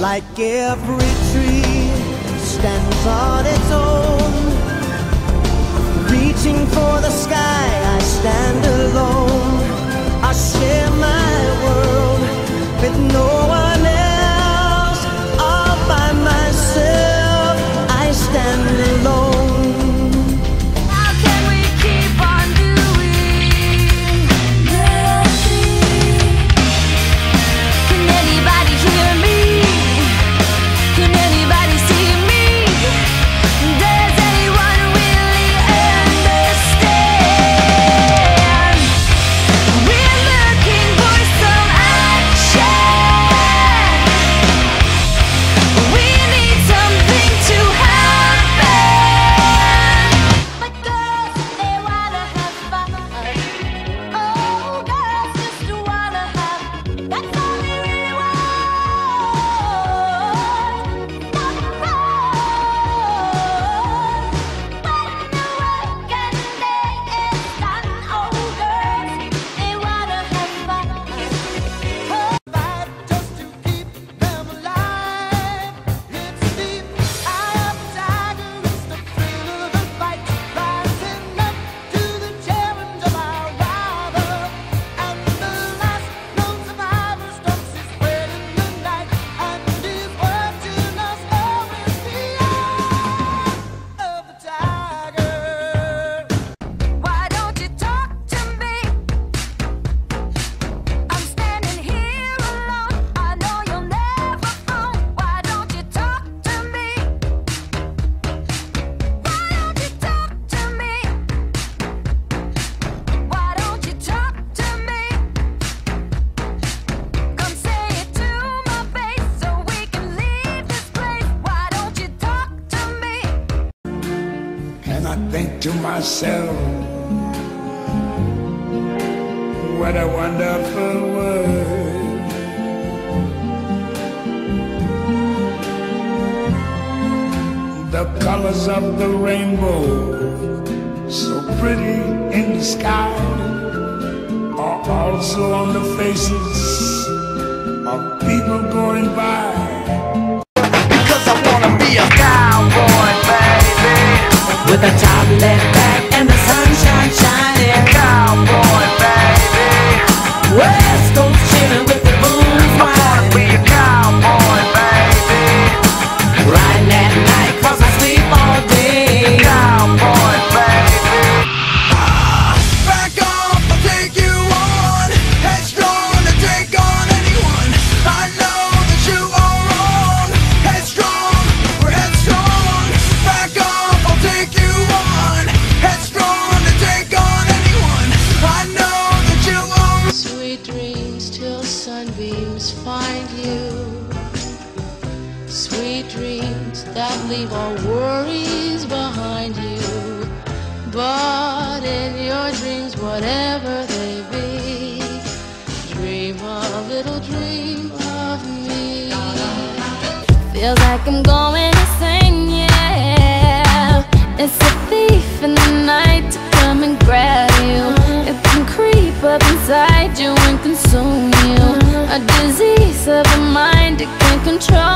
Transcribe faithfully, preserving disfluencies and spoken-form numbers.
Like every tree stands on its own, reaching for the sky, I stand alone. I share my world with no one else. All by myself, I stand alone. To myself, what a wonderful world. The colors of the rainbow, so pretty in the sky, are also on the faces of people going by. Because I wanna be a cowboy, baby, with a top left back and the sunshine shining. Cowboy, baby, West Coast chillin' with the booze wine. I wanna be a cowboy, baby, riding at night 'cause I sleep all day. Cowboy, baby. Back off, I'll take you on. Headstrong to take on anyone. I know that you are wrong. Headstrong, we're headstrong. Back off, I'll take you on. Headstrong to take on anyone. I know that you are. Sweet dreams till sunbeams find you. Sweet dreams that leave all worries behind you. But in your dreams, whatever they be, dream a little dream of me. Feels like I'm going insane, yeah. It's a thief in the night to come and grab you. It can creep up inside you and consume you. A disease of the mind, it can control